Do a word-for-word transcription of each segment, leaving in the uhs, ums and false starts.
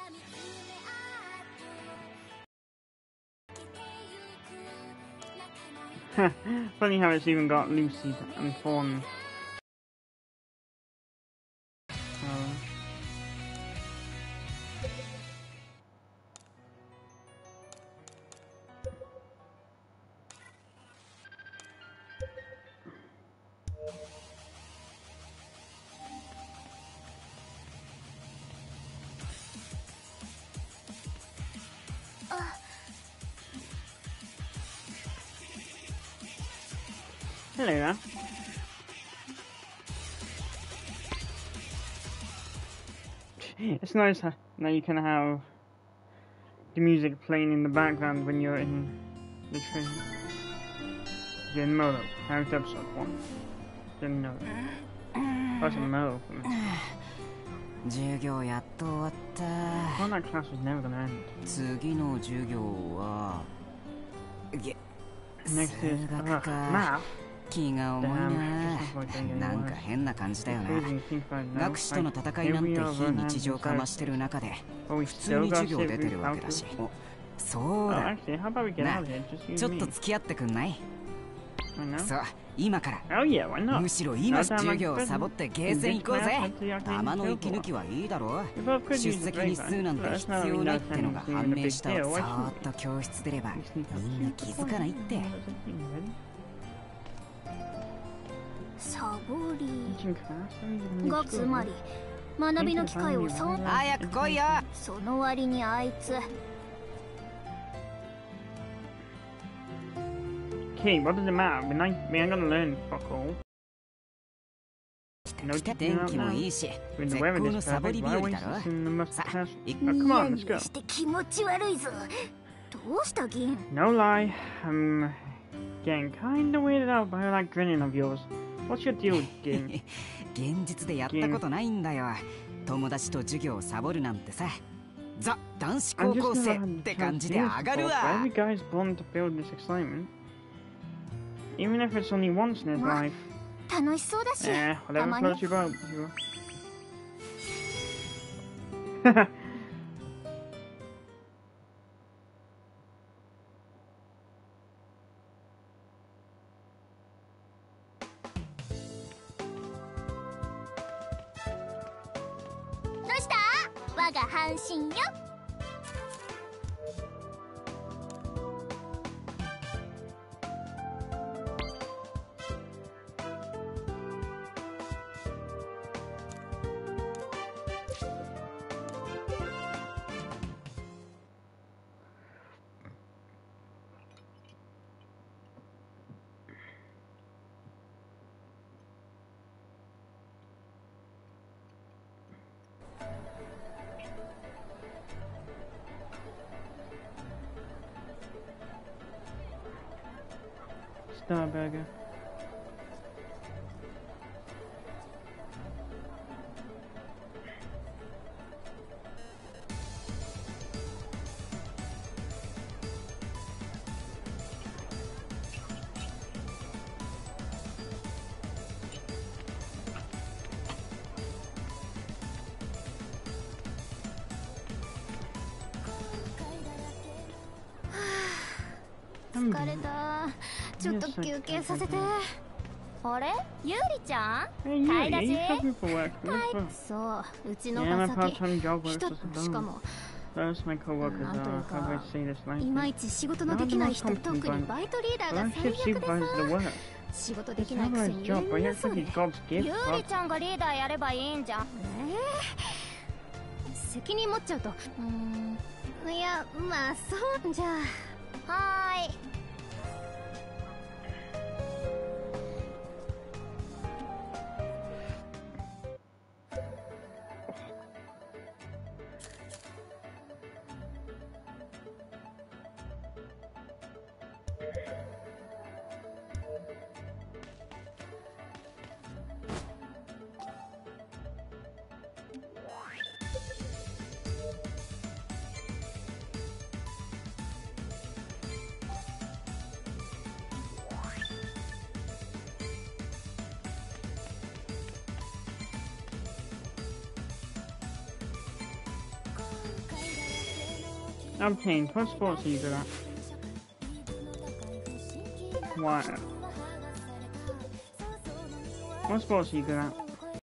Funny how it's even got Lucy and Fawn. Um, Hello there. It's nice how now you can have the music playing in the background when you're in the train. Didn't know that. How's episode one? Didn't know that. That's a no for me. Well, that class was never gonna end. Next is uh, math. 気が重いな。なんか変な感じだよな。学士との戦いなんて非日常化増してる中で普通に授業出てるわけだし。そうだ。な、ちょっと付き合ってくんない？そう、今から。むしろ今授業をサボってゲーセン行こうぜ。玉の息抜きはいいだろう。出席日数なんて必要ないってのが判明した。そーっと教室出ればみんな気づかないって。 サボりがつまり学びの機会をそん早く来いよ。 その割にあいつ Okay, what does it matter? We're not, we ain't gonna learn fuck all. No teaching out now. We're in the weather this perfect. Why waste this in the must-have? Oh, come on, let's go. して気持ち悪いぞ。どうした銀 No lie, I'm getting kinda weirded out by that grinning of yours. What's your deal, Gin? 現実でやったことないんだよ。友達と授業をサボるなんてさ。ザ男子高校生って感じで上がるわ。 Every guy's born to feel this excitement, even if it's only once in his life. 楽しそうだし。 Yeah, whatever floats your boat. 我が半身よ。 Starburger. Hmm. 疲れた。ちょっと休憩させて。あれ、ゆうりちゃん？買い出し？そう、うちの場先。一つしかも。なんというか、いまいち仕事のできない人、特にバイトリーダーが最悪でさ。仕事できないくせに言うそうで。ゆうりちゃんがリーダーやればいいんじゃん。えー、責任持っちゃうと。うーん、いや、まあそうじゃあ。はーい。 Obtained. What sports are you good at? What? What sports are you good at?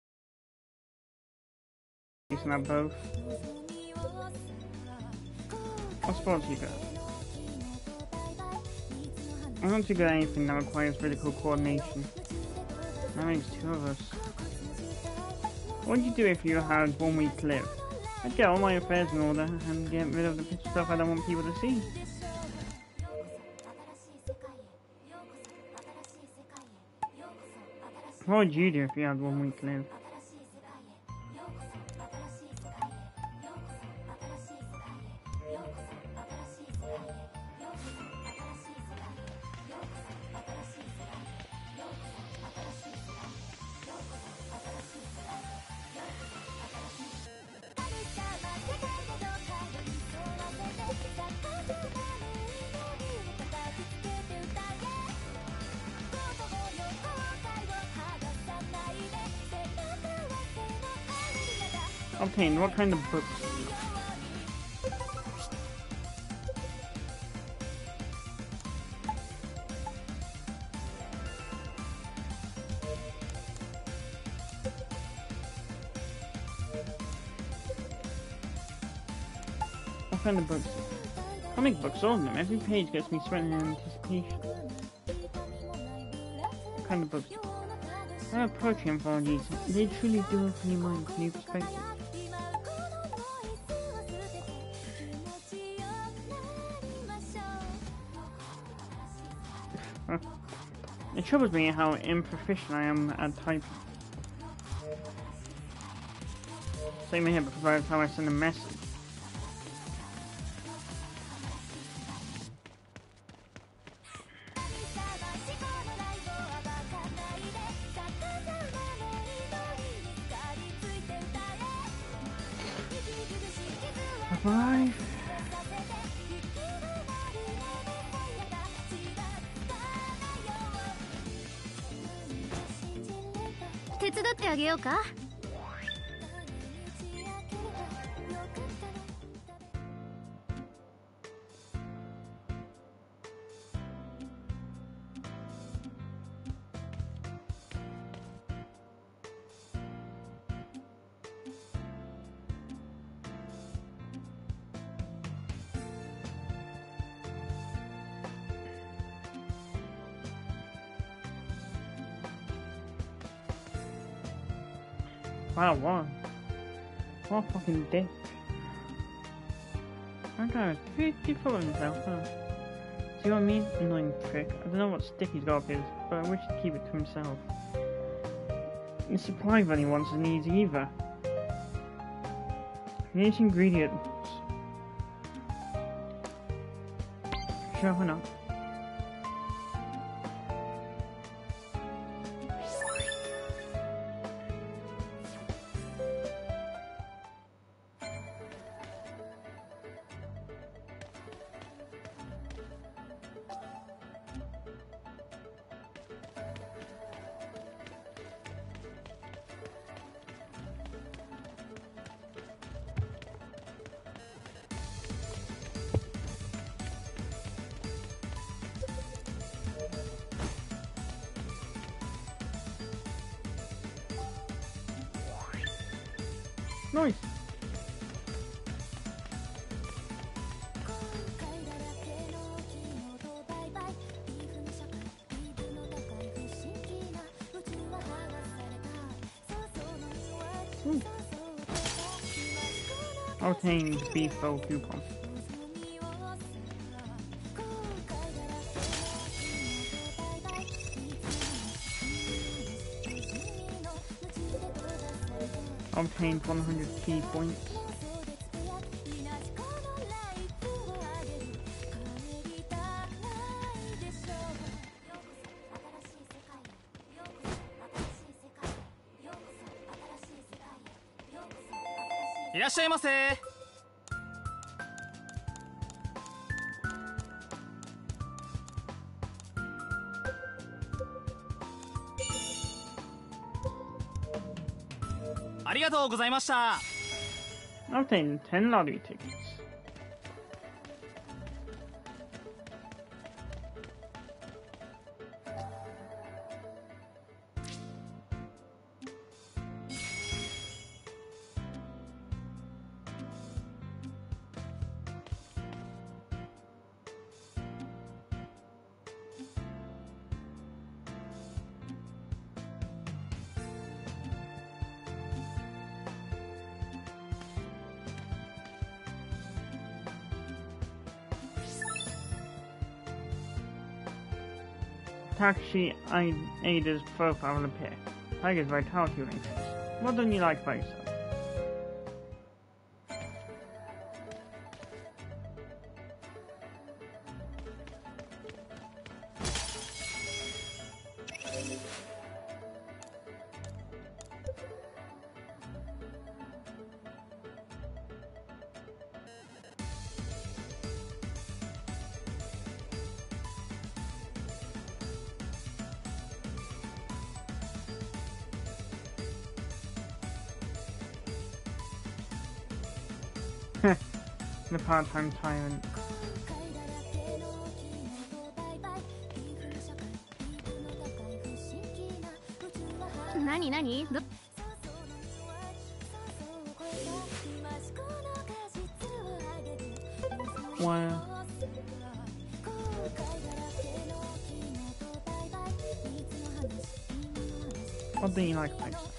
Isn't that both? What sports are you good at? I'm not too good at anything that requires physical coordination. That makes two of us. What would you do if you had one week to live? I'd get all my affairs in order and get rid of the picture stuff I don't want people to see. What would you do if you had one week to live? Obtained. What kind of books? What kind of books? Comic books, all of them. Every page gets me sweating in anticipation. What kind of books? I have poetry anthologies. They truly do open your mind to new perspectives. It troubles me how improficient I am at typing. Same here, but provides how I send a message. Bye. Wow, what? What a fucking dick. That guy was pretty full of himself, huh? See what I mean? Annoying prick. I don't know what stick he's got up his, but I wish he'd keep it to himself. The supply run he wants isn't easy either. Niche ingredients. Sure, why not? Nice. Ooh. Obtain beef bowl coupon. Obtained one hundred key points. Irashaimase. ありがとうございました。 Obtained ten lottery tickets. Takashi Aida's profile will appear. Tiger's vitality will increase. What don't you like about yourself? The part-time tyrant. Nani nani? Wow. What do you like about yourself?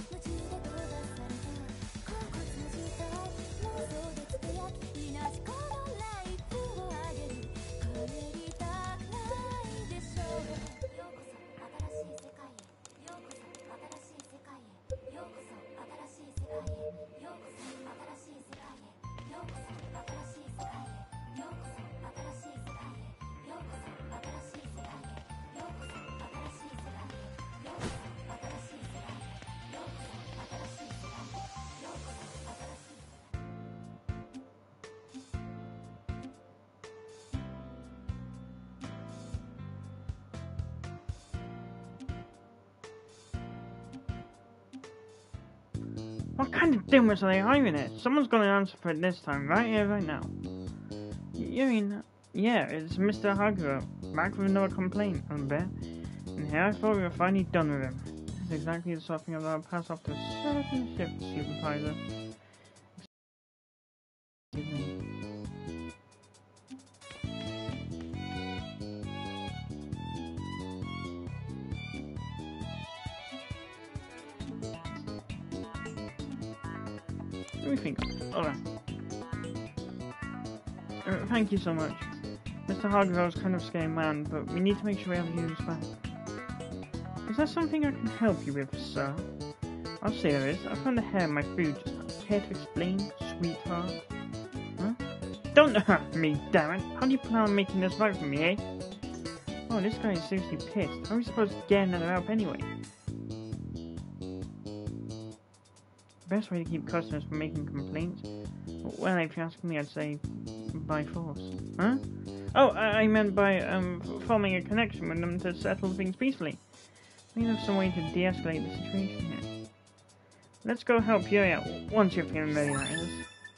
What kind of dimmers are they hiding it? Someone's gonna answer for it this time, right here, right now. You mean, yeah, it's Mister Haguro, back with another complaint, Unbear. And here I thought we were finally done with him. It's exactly the sort of thing I'll pass off to a certain shift supervisor. Excuse me. Let me think. Alright. Uh, thank you so much. Mister Haguro's kind of scary man, but we need to make sure we have you back. Is there something I can help you with, sir? I'll say there is. I found a hair in my food just now. Care to explain, sweetheart? Huh? Don't hurt me, damn it! How do you plan on making this right for me, eh? Oh, this guy is seriously pissed. How are we supposed to get another help anyway? Best way to keep customers from making complaints? Well, if you ask me, I'd say by force. Huh? Oh, I, I meant by um, forming a connection with them to settle things peacefully. We have some way to de-escalate the situation here. Let's go help you out once you're feeling ready, that is.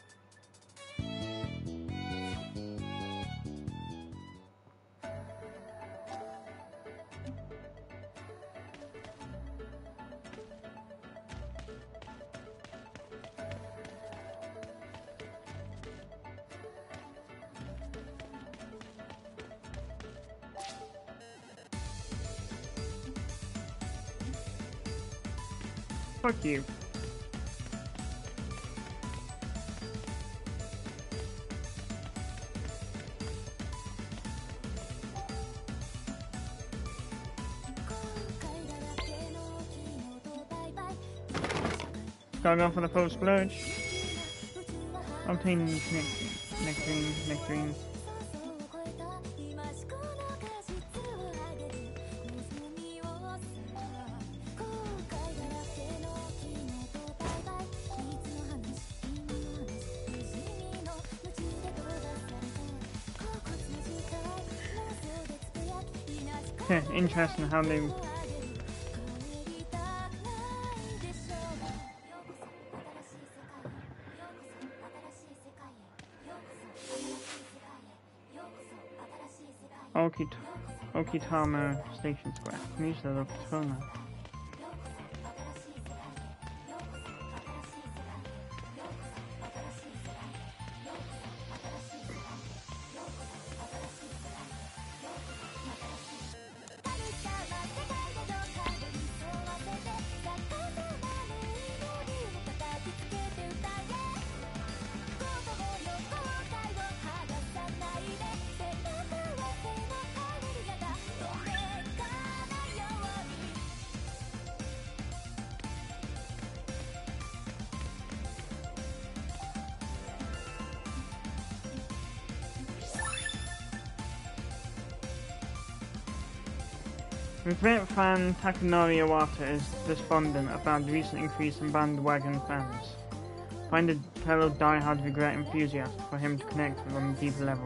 Fuck you. Gotta go for the full splurge. Obtaining nectarine, nectarine. Interesting how they Okit Okitama Station Square. News of the phone. Regret fan Takanori Iwata is despondent about the recent increase in bandwagon fans. Find a fellow die-hard Regret enthusiast for him to connect with on a deeper level.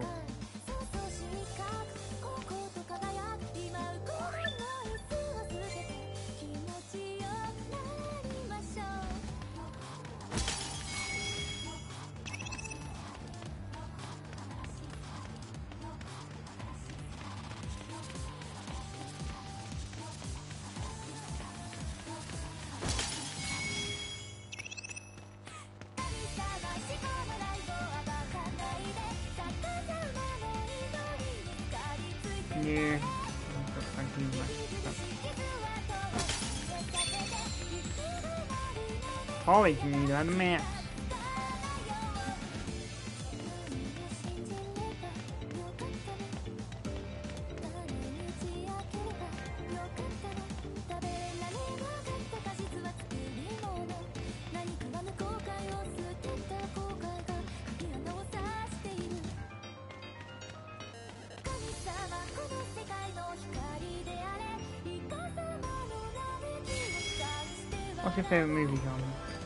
Yeah. Holly can eat out of maps. What's your favorite movie genre?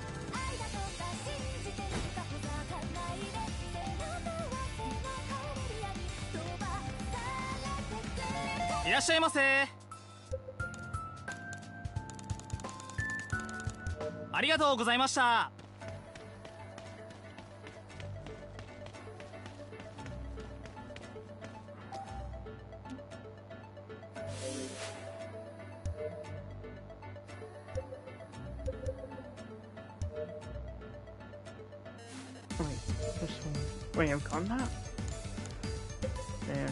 いらっしゃいませ。ありがとうございました。 Wait, I've got that? There's...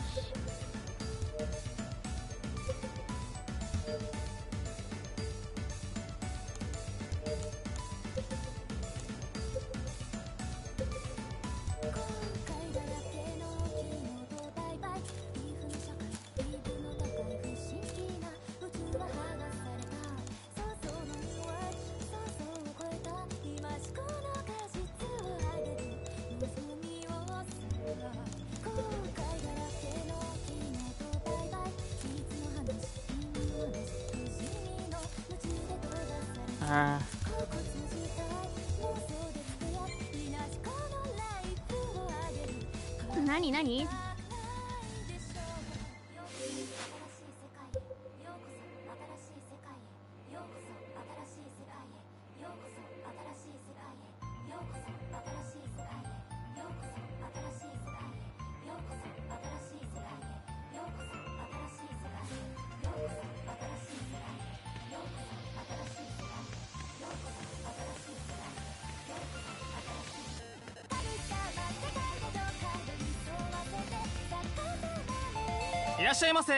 Ah. Nani, nani? いらっしゃいませ。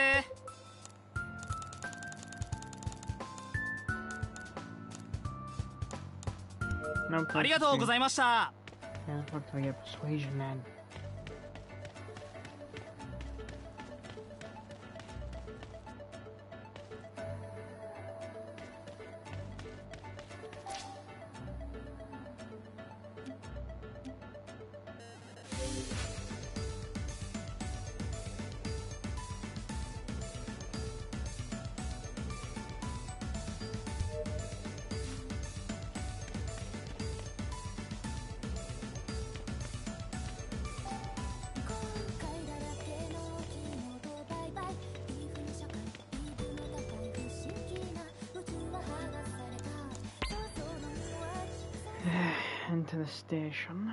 ありがとうございました。 Into the station.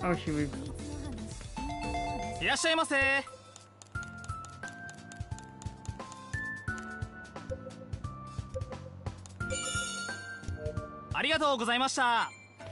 Oh, she moved. いらっしゃいませ。ありがとうございました。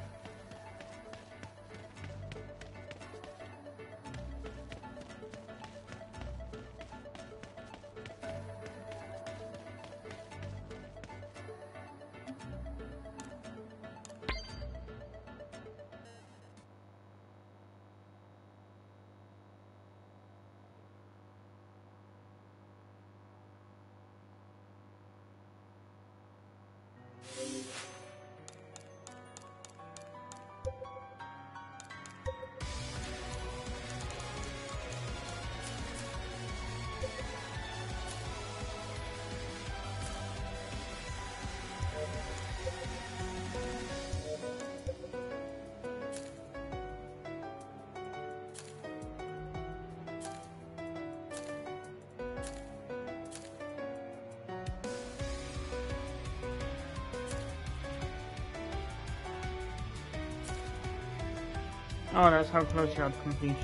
Oh, that's how close you are to completion.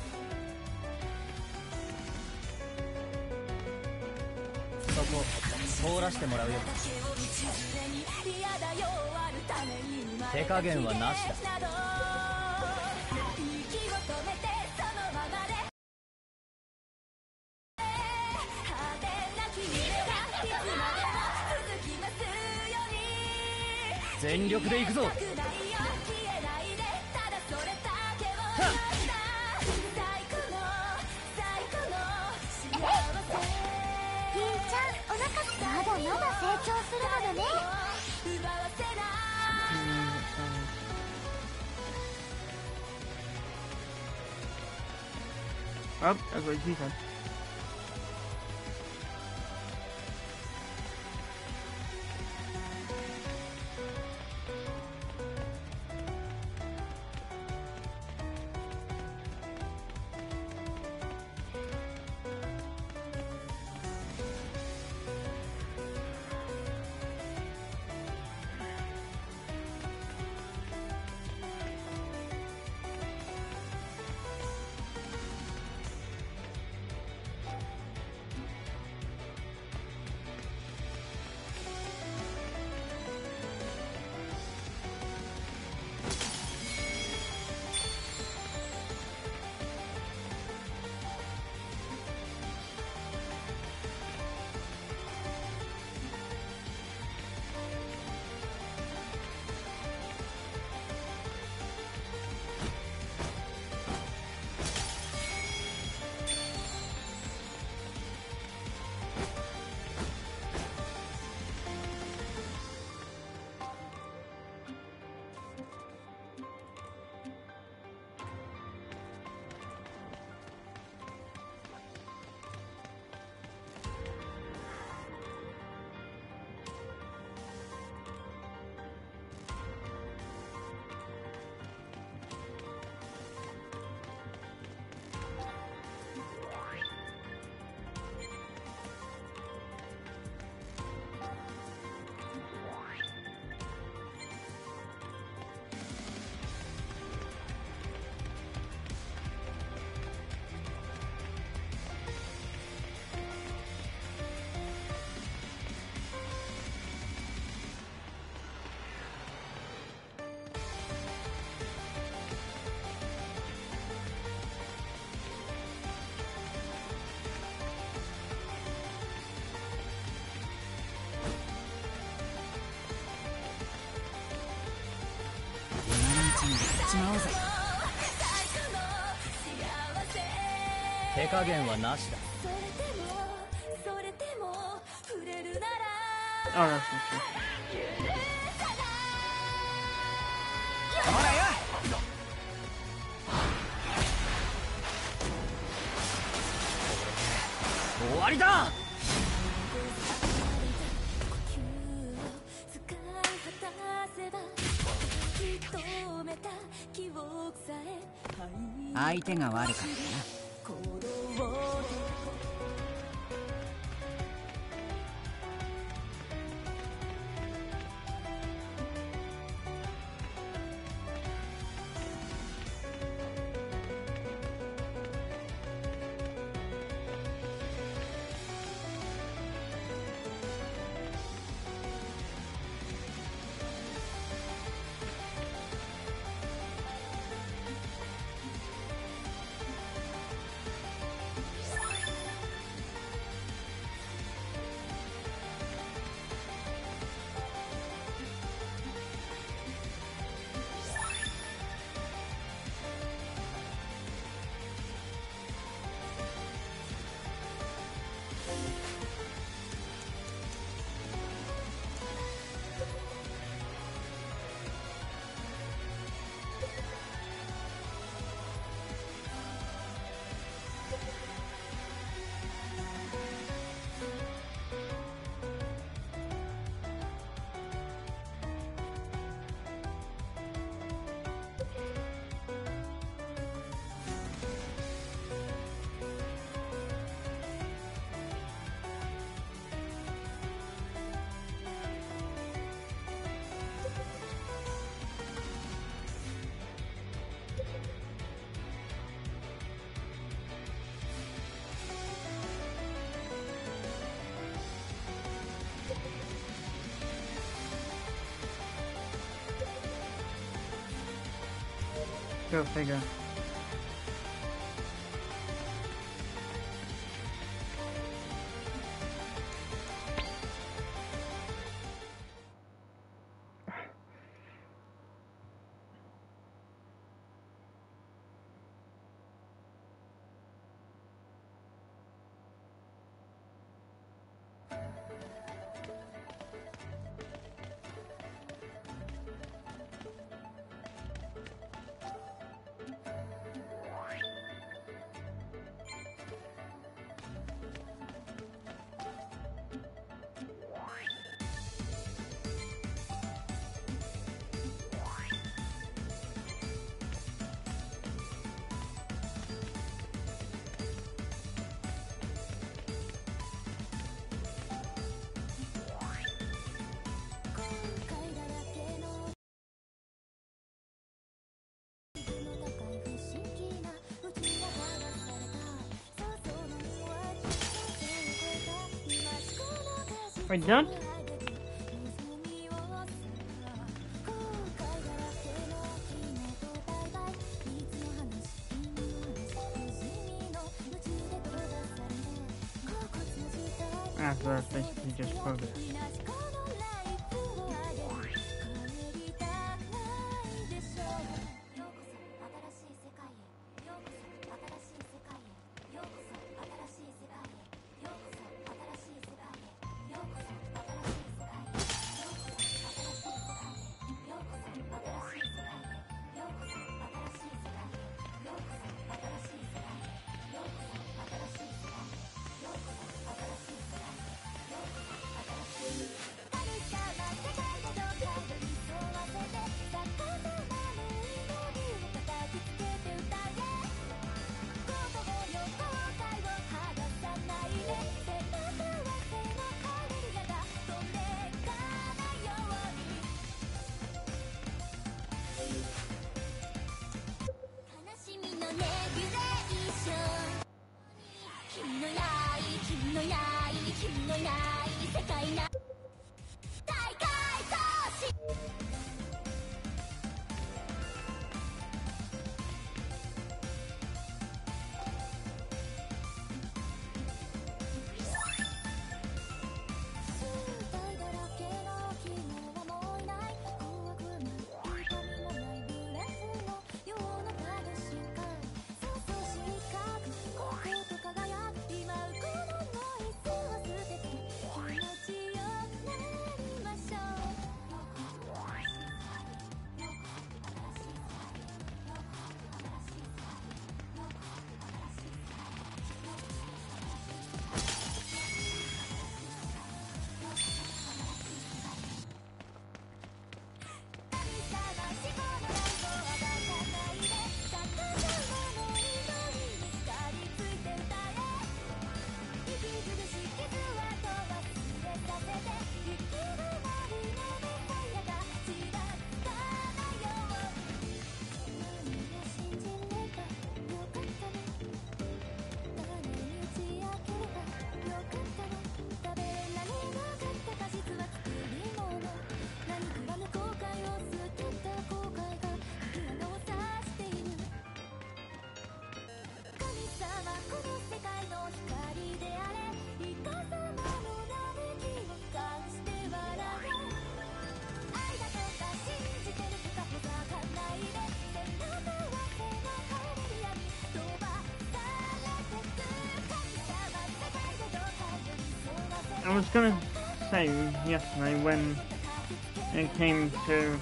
Oh, that's what she said. Oh, that's interesting. Go figure. We're done? Ah, so that's basically just progress. I was gonna say yesterday when it came to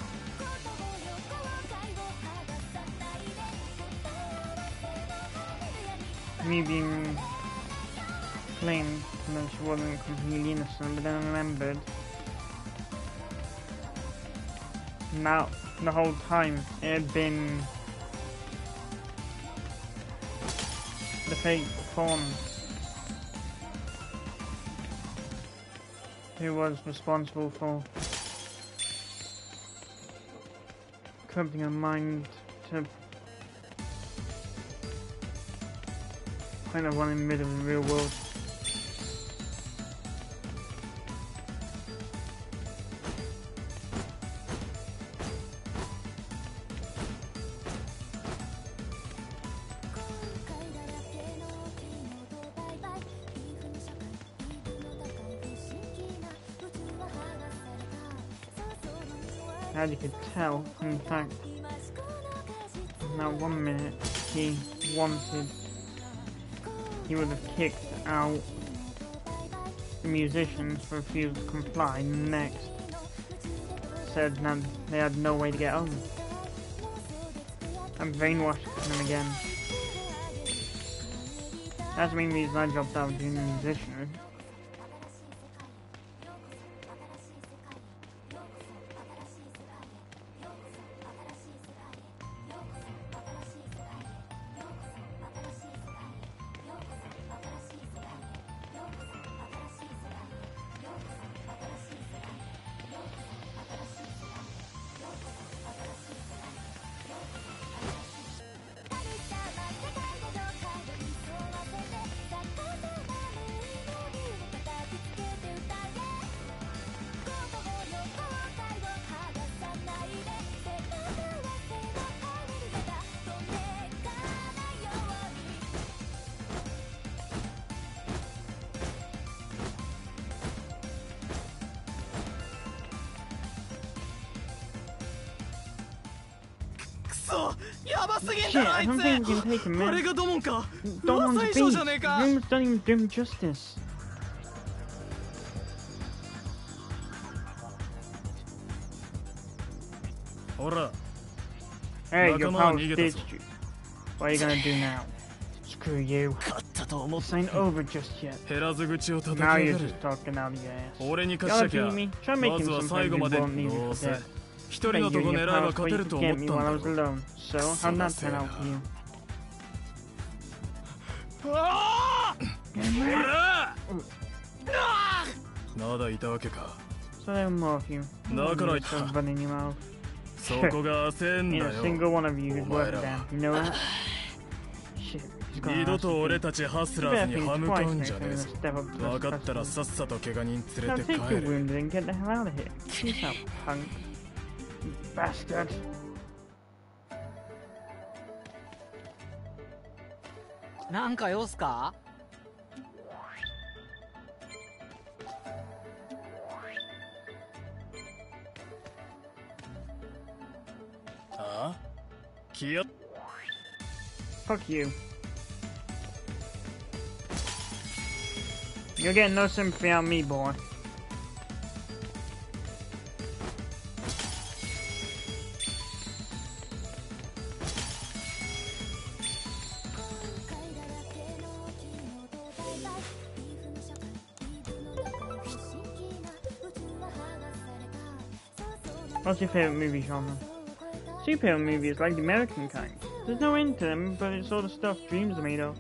me being blamed that she wasn't completely innocent, but then I remembered now the whole time it had been the fake performance who was responsible for corrupting her mind to kind of run in the middle of the real world. as you could tell. In fact, in that one minute he wanted, he would have kicked out the musicians for refusing to comply. Next, said that they had no way to get home, and brainwashed them again. That's the main reason I dropped out of being a musician. Shit, I don't think we can take him, man. Domon's beast. Rooms don't even do him justice. Hey, your pal ditched you. What are you gonna do now? Screw you. This ain't over just yet. Now you're just talking out of your ass. Y'all beat me. Try making some friends who won't need me for dead. I bet you and your pals waited to get me while I was alone. So, how'd that turn out for you? So there were more of you. So blood in your mouth. Ain't a single one of you is worth a damn. You know that? Shit. He's gonna ask you. You better think twice next time you're gonna step up to this festival. Now take your wounded and get the hell out of here. Peace out, punk. You bastard. なんか用っすか? あ? 気や Fuck you. You're getting no sympathy on me, boy. What's your favourite movie genre? Superhero movies like the American kind. There's no end to them, but it's all the stuff dreams are made of.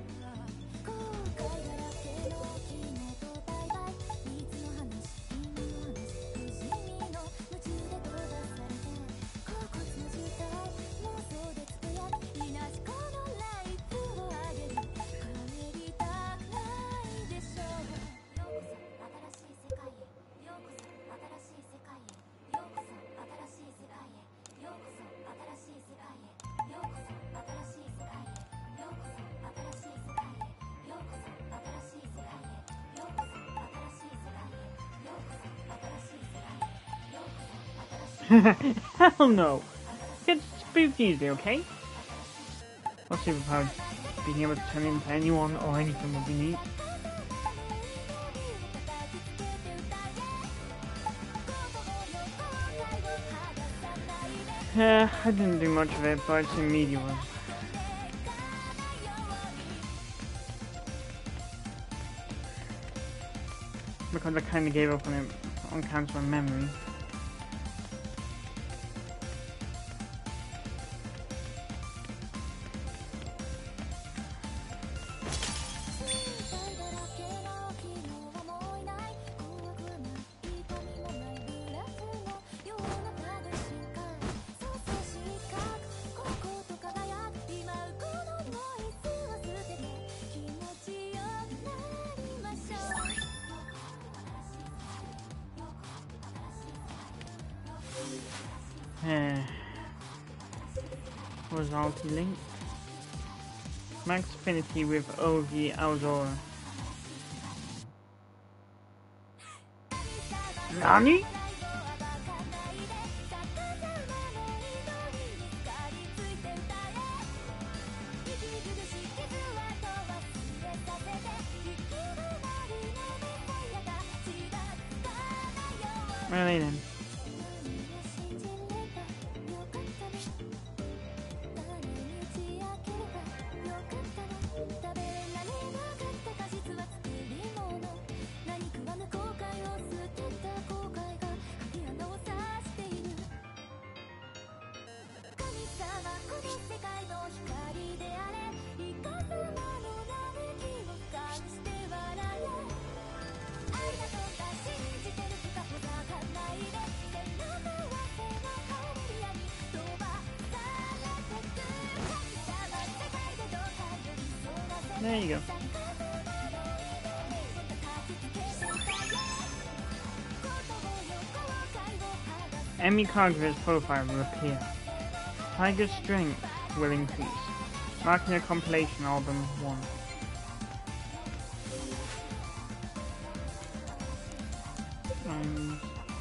Hell no! Get spooked easily, okay? What superpower being able to turn into anyone or anything would be neat. Yeah, I didn't do much of it, but I'd say media was. Because I kinda gave up on it on account of my memory. Causality link. Max affinity with Ogi Aozora. Nani? Where are they then? There you go. Enemy Kagura's profile will appear. Tiger's strength will increase, marking a compilation album one. Um,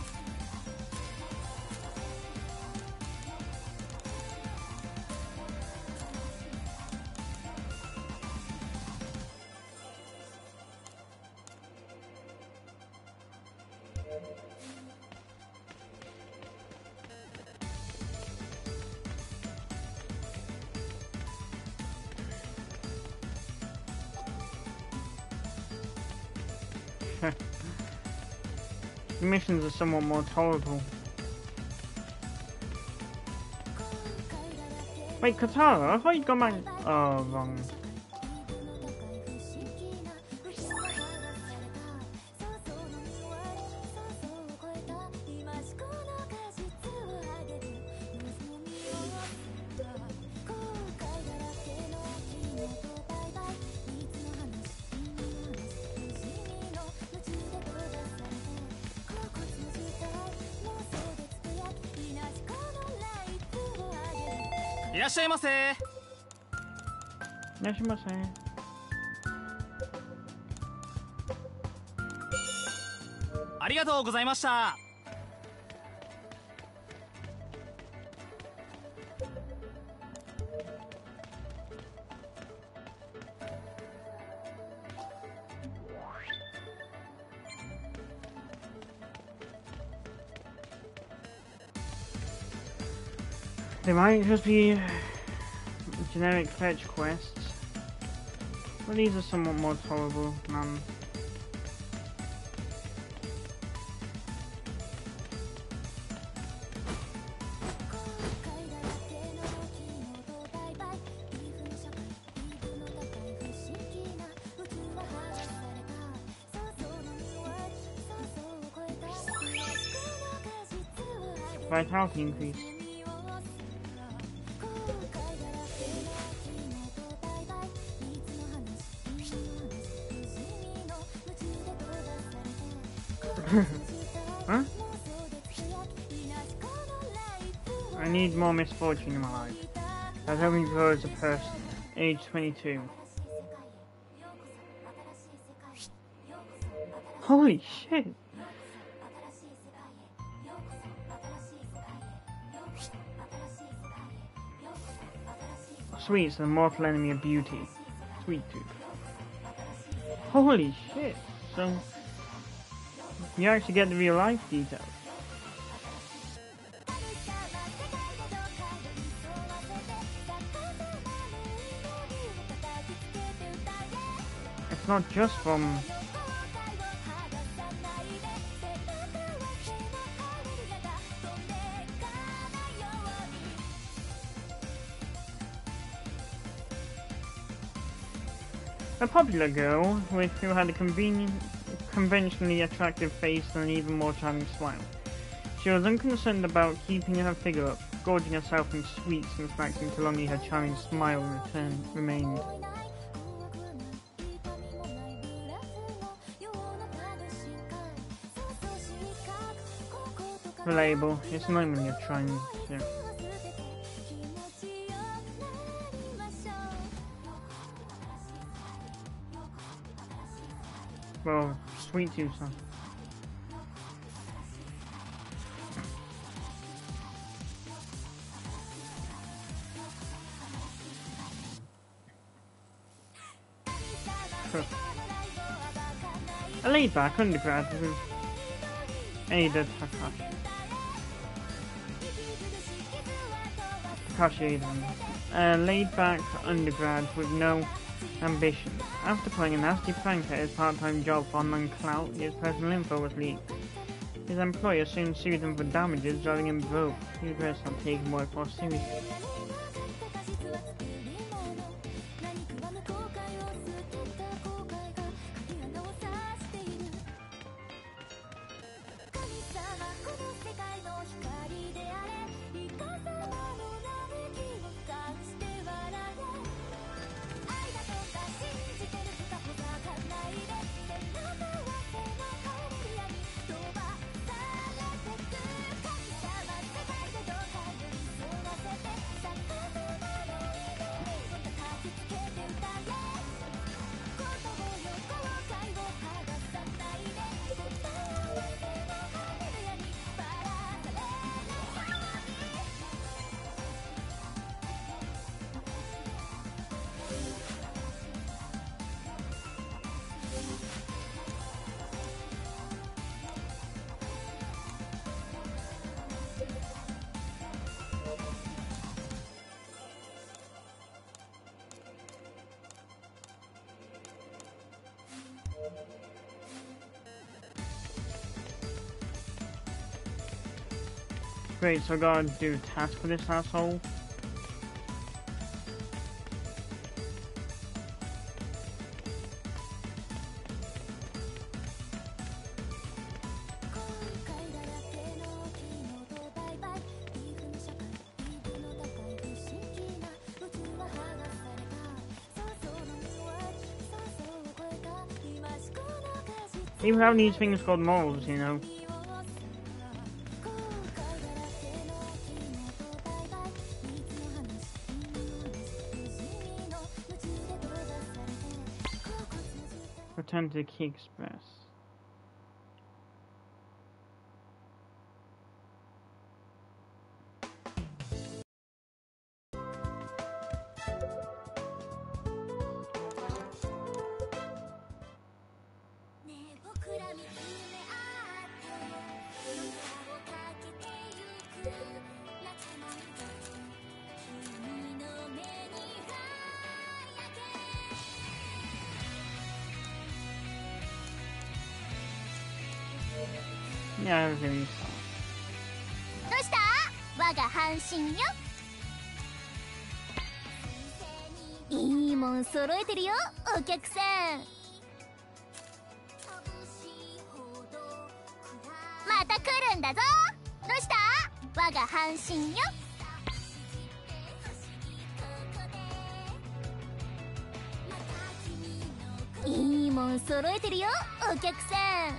The missions are somewhat more tolerable. Wait, Katara? I thought you'd gone back. Oh, wrong. いらっしゃいませ。 いらっしゃいませ。 ありがとうございました。 They might just be generic fetch quests, but these are somewhat more tolerable, man. Vitality increase. Huh? I need more misfortune in my life. I've helped me grow as a person. Age twenty-two. Holy shit! Sweet, it's the mortal enemy of beauty. Sweet tooth. Holy shit! So you actually get the real life details. It's not just from a popular girl with who had a convenient conventionally attractive face and an even more charming smile. She was unconcerned about keeping her figure up, gorging herself in sweets and snacks until only her charming smile return remained. Reliable. It's annoying when you're trying to... Well, sweet tooth, son. A laid-back undergrad with Ada Takashi. Takashi Ada. A laid-back undergrad with no ambition. After playing a nasty prank at his part-time job for online clout, his personal info was leaked. His employer soon sued him for damages, driving him broke. He regrets not taking workforce seriously. Great, so I gotta do a task for this asshole. People have these things called morals, you know. Return to the Key Express. Yeah, everything's fine. どうした？我が半身よ。いいもん揃えてるよ、お客さん。また来るんだぞ。どうした？我が半身よ。いいもん揃えてるよ、お客さん。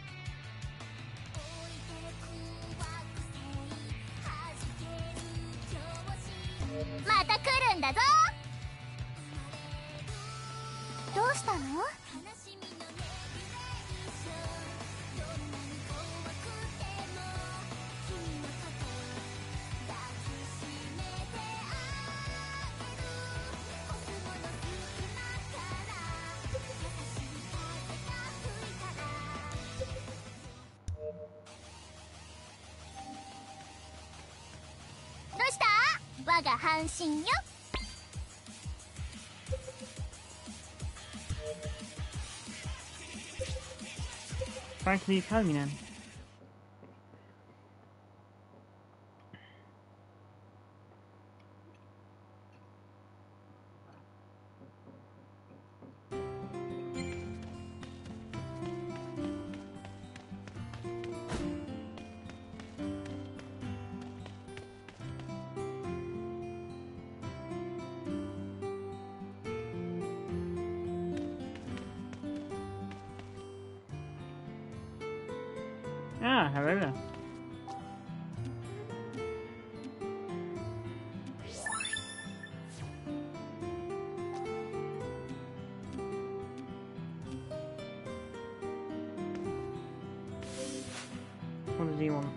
また来るんだぞ。どうしたの？どうした？我が半身よ。 Frankly, tell me then. Ah, hello. What does he want?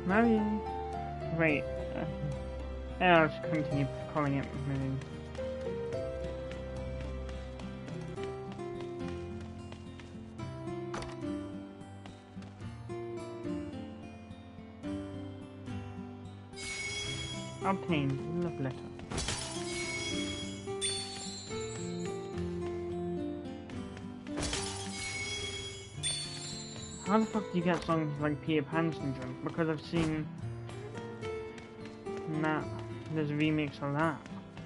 Maybe. Wait. Uh, yeah, I'll just continue calling it maybe. Obtained love letter. How the fuck do you get songs like Peter Pan Syndrome? Because I've seen that there's a remix of that.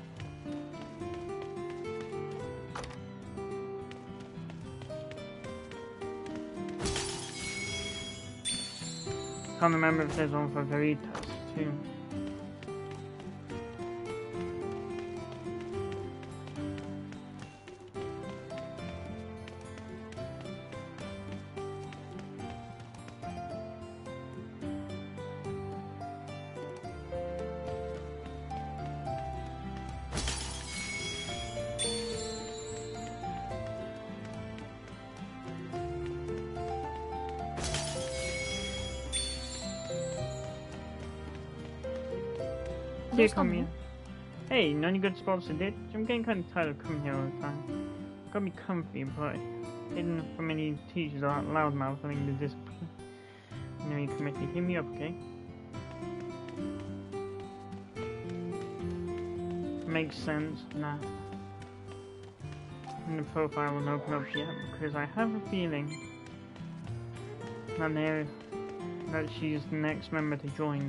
Can't remember if there's one for Veritas too. Here, come here. Hey, any good spots to ditch? I'm getting kind of tired of coming here all the time. Gotta be comfy, but hidden from any teachers aren't loudmouth having the disciplinary committee. Hit me up, okay? Makes sense. Nah. And the profile won't open up yet because I have a feeling that there that she's the next member to join.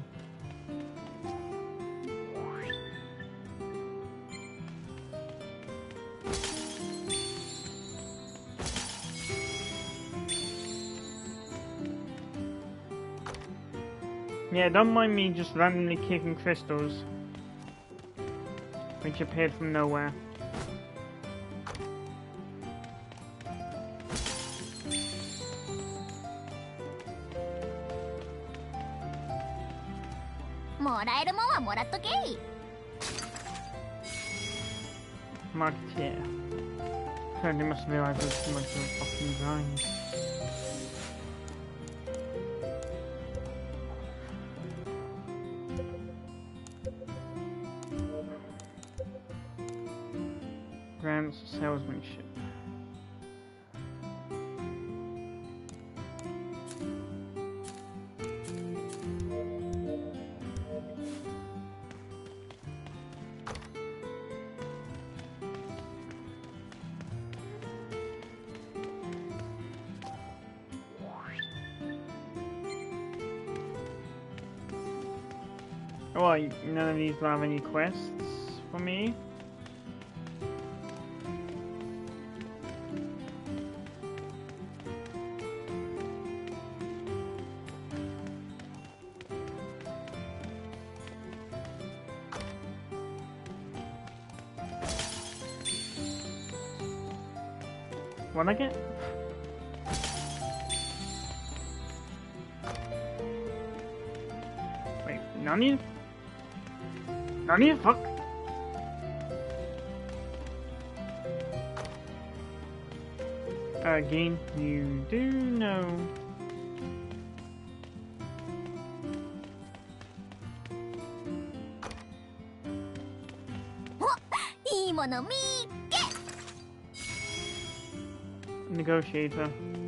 Yeah, don't mind me just randomly kicking crystals, which appeared from nowhere. Marketeer. God, they must realize there's too much of a fucking grind. Grants salesmanship. Oh, none of these have any quests for me. What I get? Wait, Nani? Nani? Fuck. Again, you do know. Negotiator.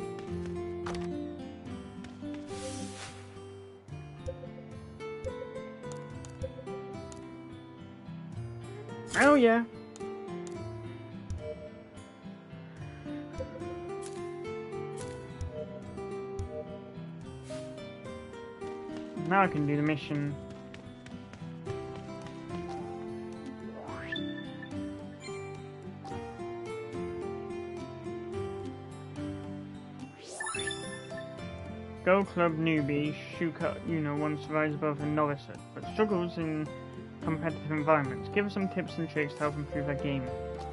Oh yeah. Now I can do the mission. Go Club newbie, Shuka, you know, one survives above a novice, but struggles in competitive environments. Give us some tips and tricks to help improve their game.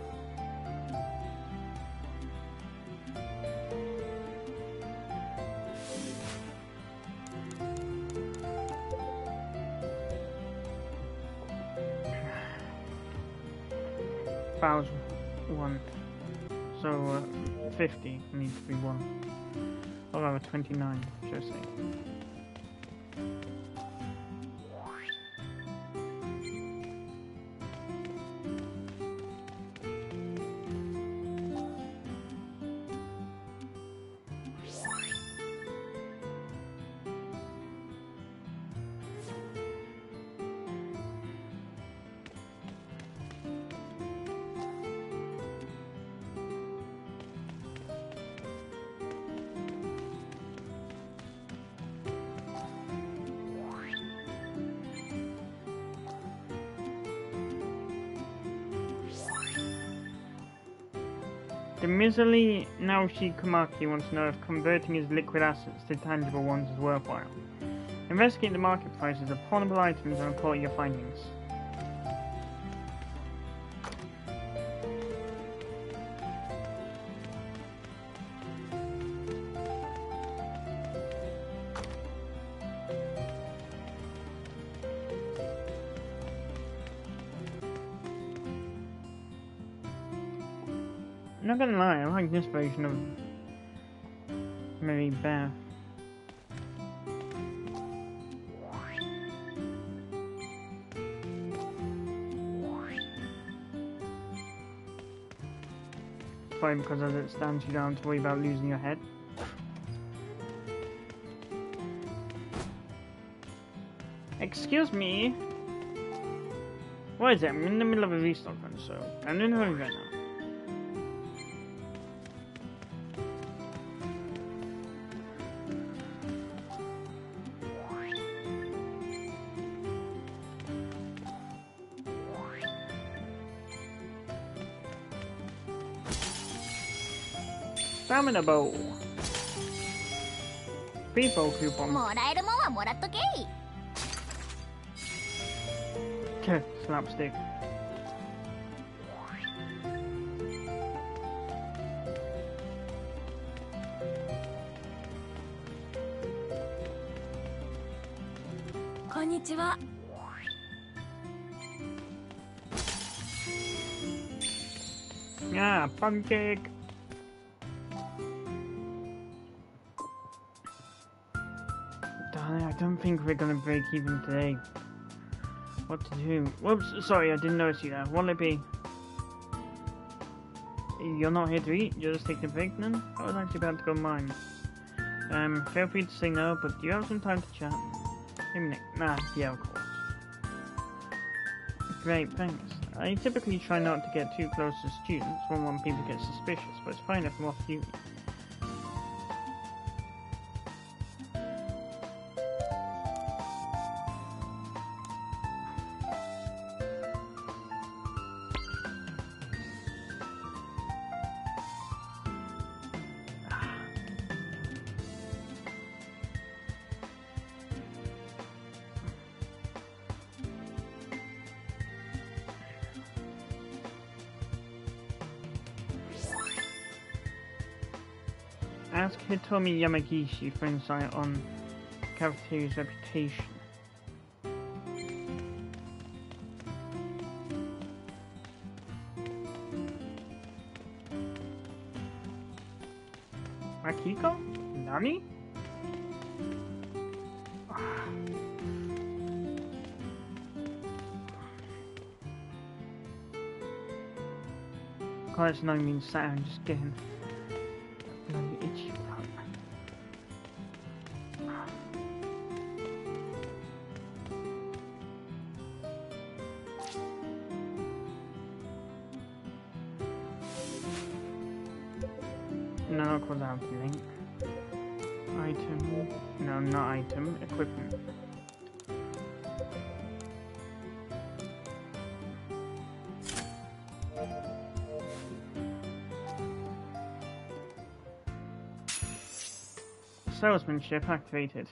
Files one, so uh, fifty needs to be one. I'll have a twenty-nine, should I say. The miserly Naoshi Kumaki wants to know if converting his liquid assets to tangible ones is worthwhile. Investigate the market prices of pawnable items and report your findings. I'm not gonna lie, I like this version of Mary Beth. Fine, because as it stands, you don't have to worry about losing your head. Excuse me? What is it? I'm in the middle of a restock run, so I'm in a hurry right now. Stamina bow. People coupon. Slapstick. Konnichiwa. Yeah, pancake. Darling, I don't think we're gonna break even today. What to do? Whoops, sorry, I didn't notice you there. What'll it be? You're not here to eat? You're just taking a break then? I was actually about to go mine. Um, feel free to say no, but do you have some time to chat? Maybe next. Nah, yeah, of course. Great, thanks. I typically try not to get too close to students when one people get suspicious, but it's fine if I'm off duty. Ask Hitomi Yamagishi for insight on the cafeteria's reputation. Akiko? Nani? God, it's not even sad, I'm just getting bloody itchy tongue. No, of course I have the link. Item. No, not item. Equipment. Salesmanship activated.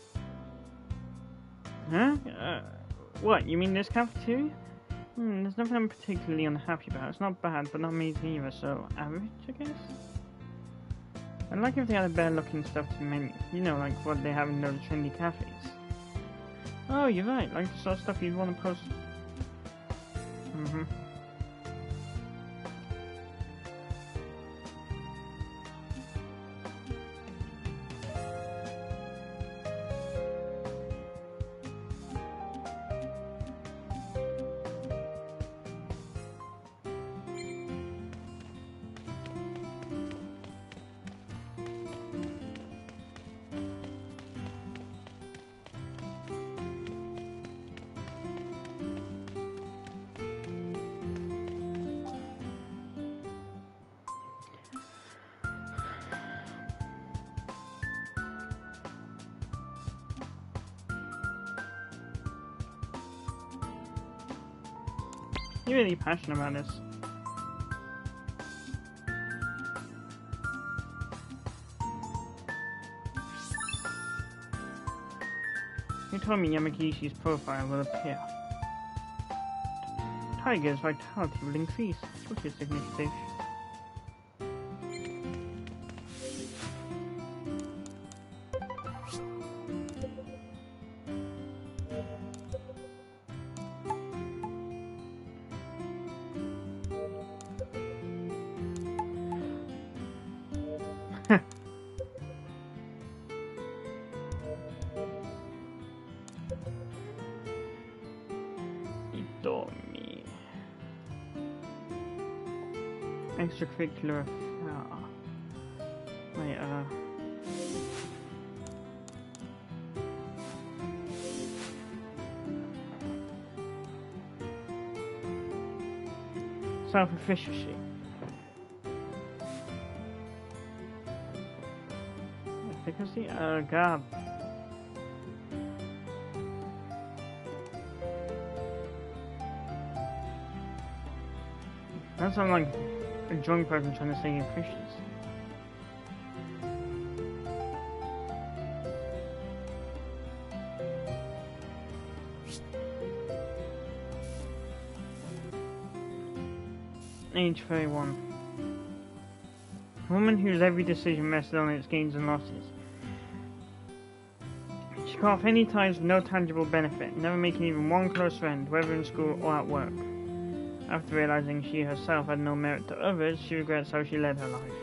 Huh? Uh, what, you mean this cafeteria? Hmm, there's nothing I'm particularly unhappy about. It's not bad, but not amazing either, so average, I guess? I'd like if they had a better looking stuff to the menu. You know, like what they have in those trendy cafes. Oh, you're right, like the sort of stuff you'd want to post. Mm-hmm. You're really passionate about this. You told me Yamakishi's profile will appear. Tiger's vitality will increase. What's your signature dish? Extracurricular. Oh. Wait, uh. Self-efficacy. Efficacy? Oh god. That sounds like a drunk person trying to say efficiency. Age thirty-one. A woman whose every decision rested on its gains and losses. She cut off any ties with no tangible benefit, never making even one close friend, whether in school or at work. After realizing she herself had no merit to others, she regrets how she led her life.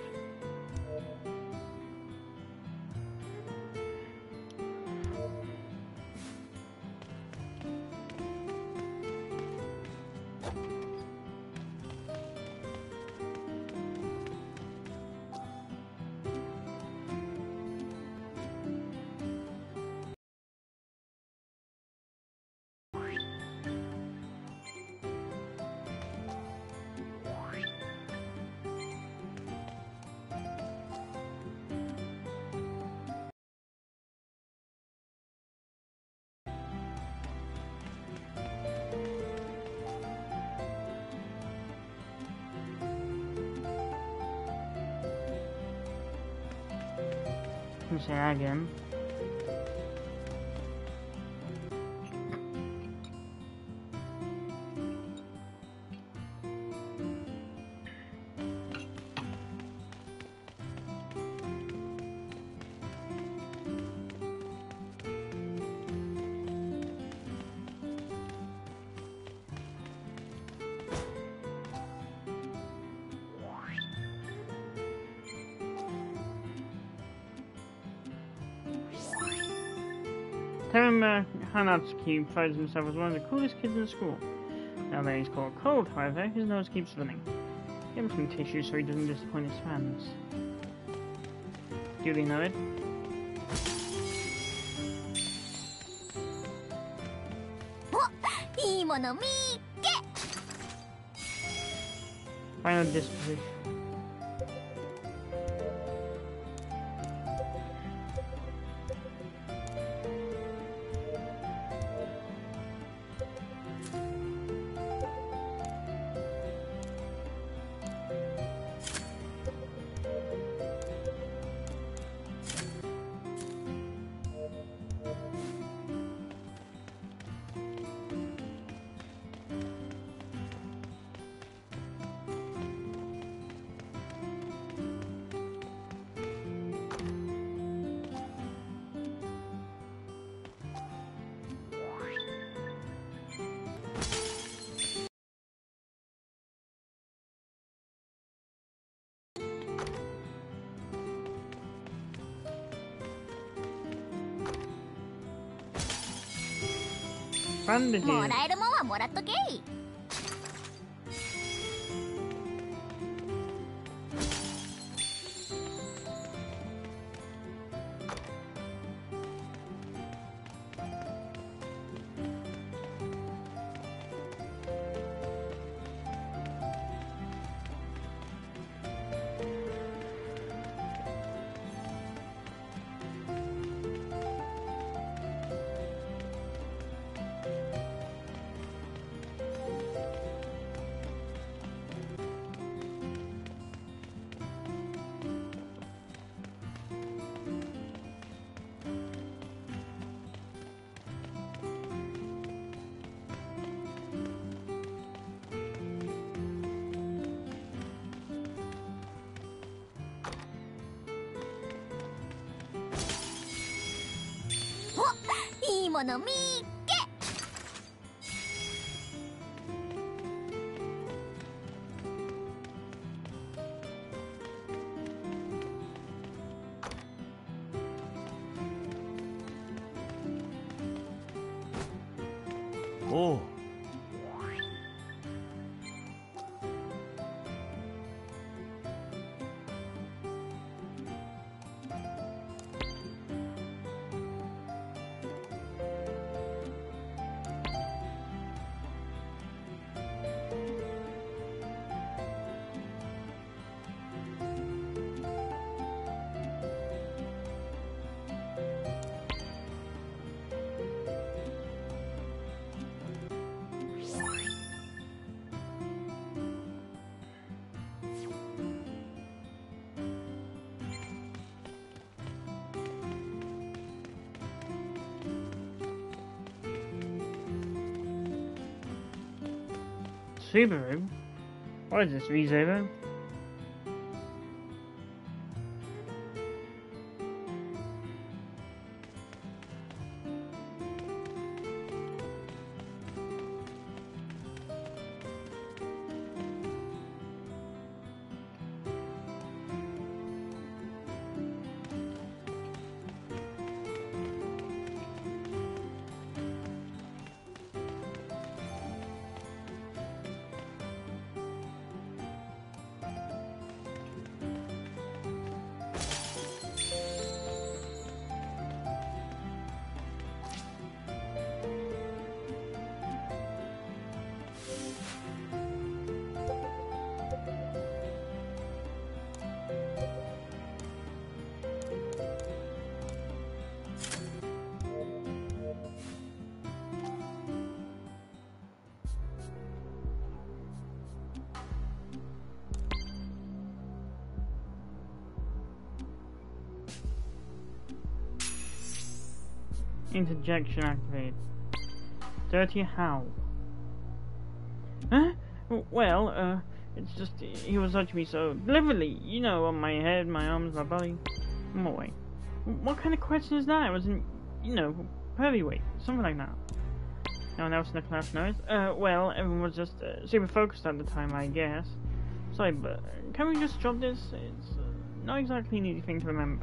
Say that again. Teruma Hanatsuki finds himself as one of the coolest kids in school. Now that he's caught cold, however, his nose keeps running. Give him some tissue so he doesn't disappoint his fans. Duly noted. Final disposition. Bandages. もらえるもんはもらっとけい。 物見っけ。 おう。 Subaru? What is this, ReZero? Interjection activated. Dirty how? Huh? Well, uh, it's just he was touching me so deliberately, you know, on my head, my arms, my body. I'm away. What kind of question is that? It wasn't, you know, heavyweight, something like that. No one else in the class knows. Uh, well, everyone was just uh, super focused at the time, I guess. Sorry, but can we just drop this? It's uh, not exactly an easy thing to remember.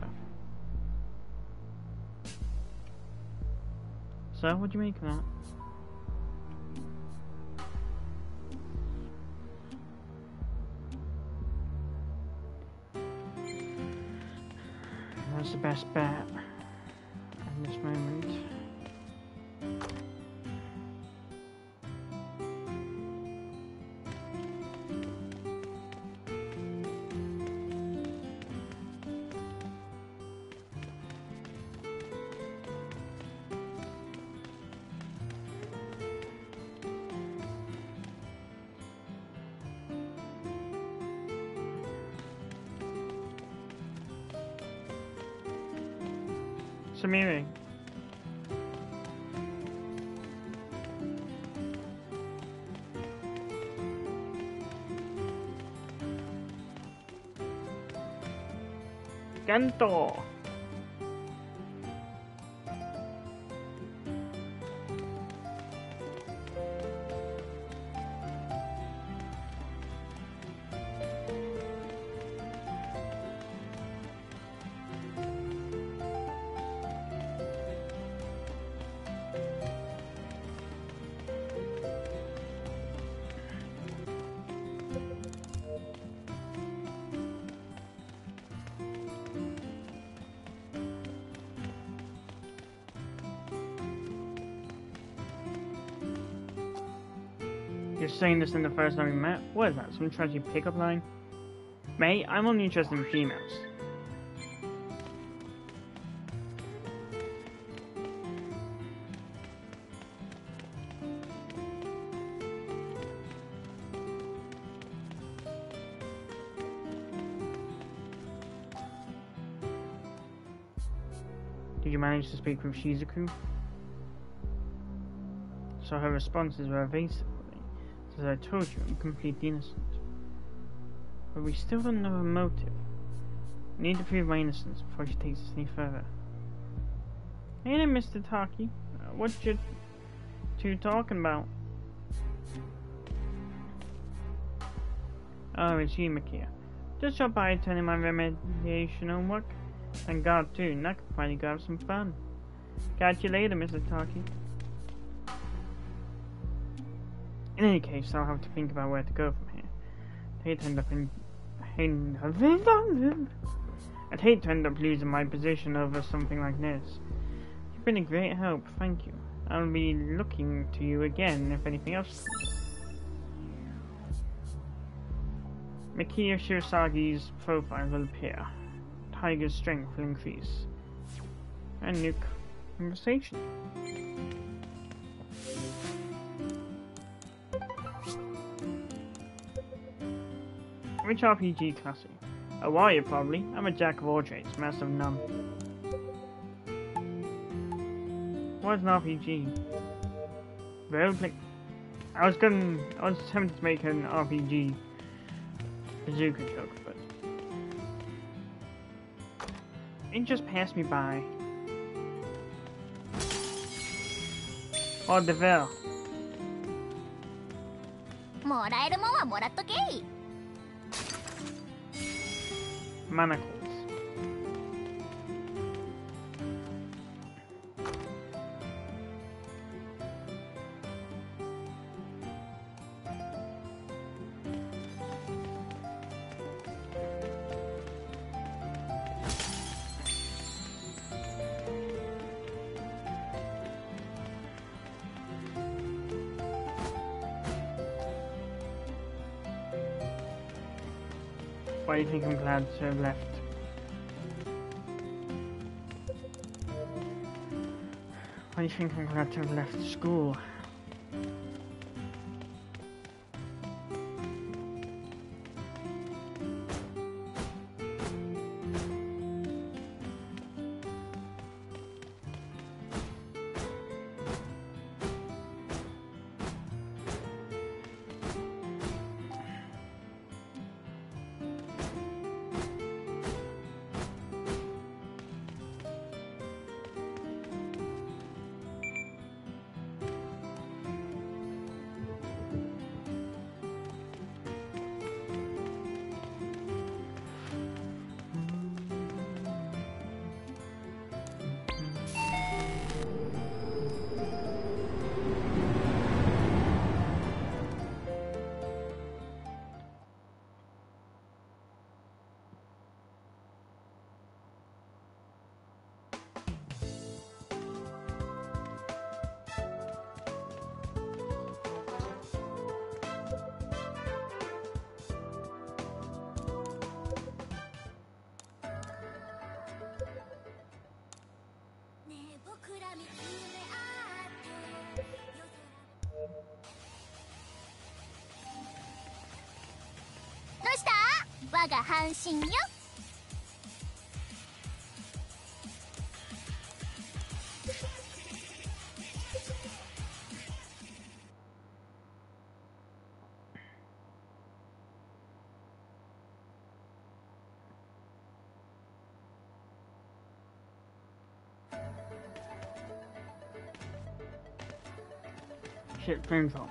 So, what do you make of that? That's the best bet at this moment. Samiri. Kanto. You're saying this in the first time we met? What is that, some trashy pickup line? Mate, I'm only interested in females. Did you manage to speak with Shizuku? So her responses were evasive. As I told you, I'm completely innocent. But we still don't know her motive. I need to prove my innocence before she takes us any further. Ain't it, Mister Taki? Uh, What you two talking about? Oh, it's you, Makia. Just stop by turning my remediation homework. And God too, and I can finally go have some fun. Catch you later, Mister Taki. In any case, I'll have to think about where to go from here. I'd hate to end up in... I'd hate to end up losing my position over something like this. You've been a great help, thank you. I'll be looking to you again if anything else. Makia Shirasagi's profile will appear. Tiger's strength will increase. And new conversation. Which R P G class are you? A warrior, probably. I'm a jack of all trades, master of none. What's an R P G? Roleplay. I was going. I was tempted to make an R P G bazooka joke, but it just passed me by. Oh, the veil. Manacles. Why do you think I'm glad to have left? Why do you think I'm glad to have left school? Shit, flames on.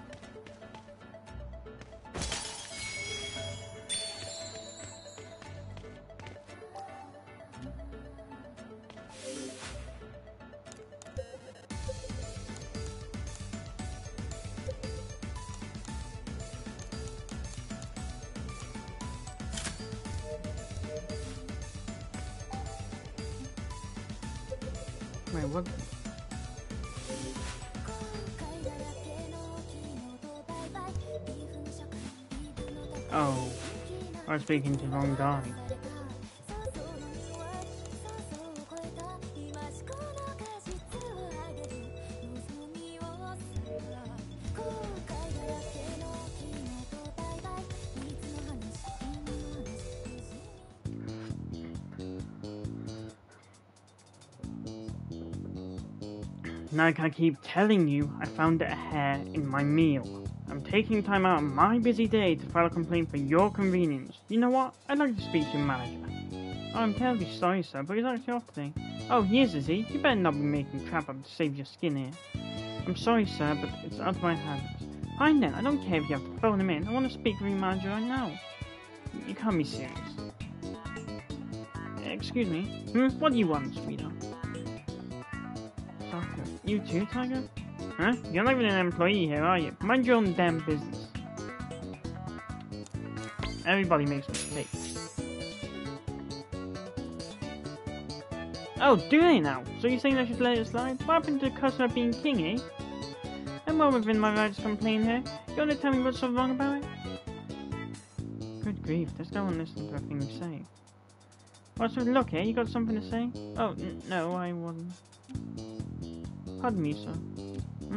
Wait, what? Oh, I was speaking to the wrong guy. Like I keep telling you, I found a hair in my meal. I'm taking time out of my busy day to file a complaint for your convenience. You know what? I'd like to speak to your manager. I'm terribly sorry, sir, but he's actually off today. Oh, he is, is he? You better not be making crap up to save your skin here. I'm sorry, sir, but it's out of my hands. Fine then, I don't care if you have to phone him in. I want to speak with your manager right now. You can't be serious. Excuse me? Hmm? What do you want, sweetheart? You too, Tiger? Huh? You're not even an employee here, are you? Mind your own damn business. Everybody makes mistakes. Oh, do they now? So you're saying I should let it slide? What happened to the customer being king, eh? I'm well within my rights to complain here. You want to tell me what's so wrong about it? Good grief, there's no one listening to a thing you say. What's with look, eh? You got something to say? Oh, n no, I wasn't. Pardon me, sir. Hmm?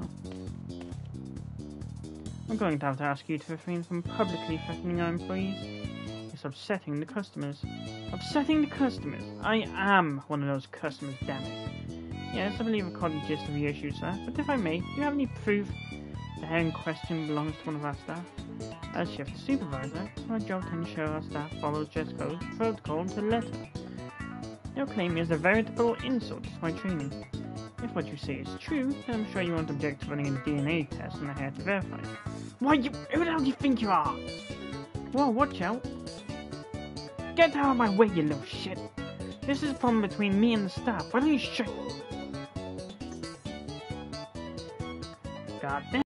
I'm going to have to ask you to refrain from publicly threatening our employees. It's upsetting the customers. Upsetting the customers? I am one of those customers, damn it. Yes, I believe I've caught the gist of the issue, sir, but if I may, do you have any proof the hair in question belongs to one of our staff? As shift supervisor, it's my job to ensure our staff follows dress code, protocol to the letter. Your claim is a veritable insult to my training. If what you say is true, then I'm sure you won't object to running a D N A test on the hair to verify it. Why, you, who the hell do you think you are? Whoa, watch out. Get out of my way, you little shit. This is a problem between me and the staff. Why don't you shut... God damn.